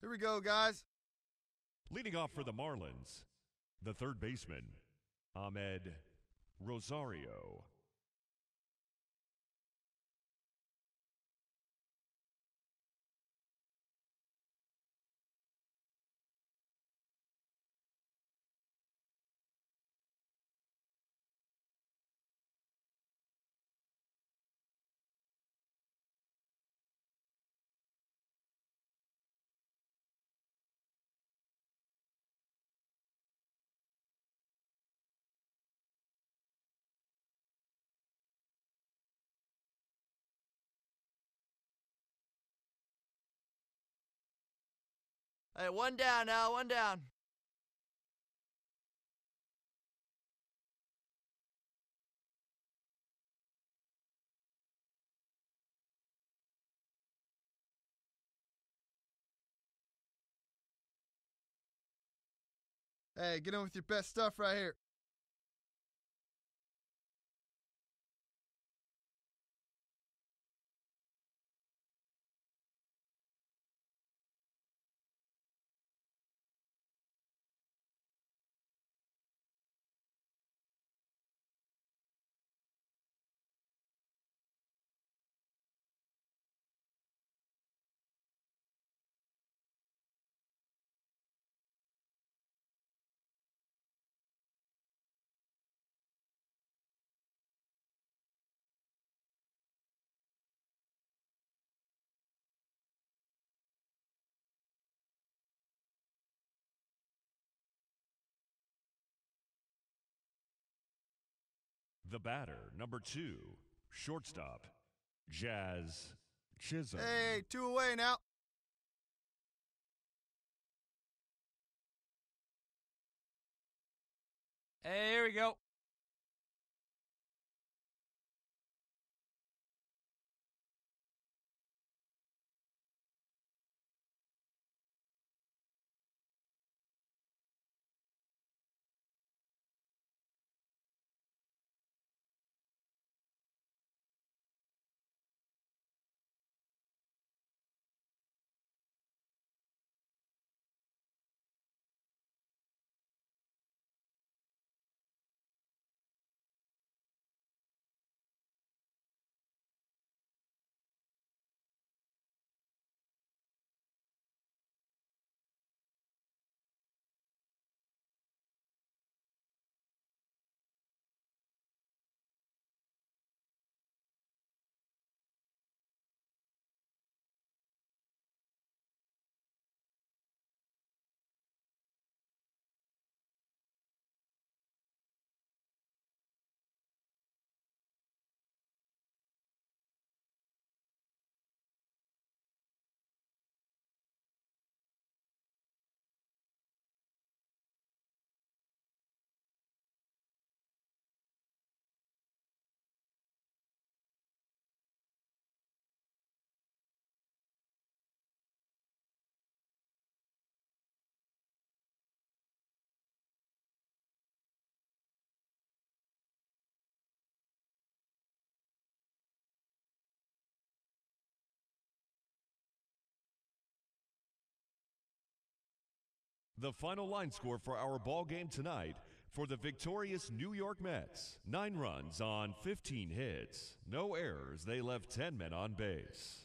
Here we go, guys. Leading off for the Marlins, the third baseman, Ahmed Rosario. Hey, one down now, one down. Hey, get in with your best stuff right here. The batter, number 2, shortstop, Jazz Chisholm. Hey, 2 away now. Hey, here we go. The final line score for our ball game tonight for the victorious New York Mets: 9 runs on 15 hits, no errors. They left 10 men on base.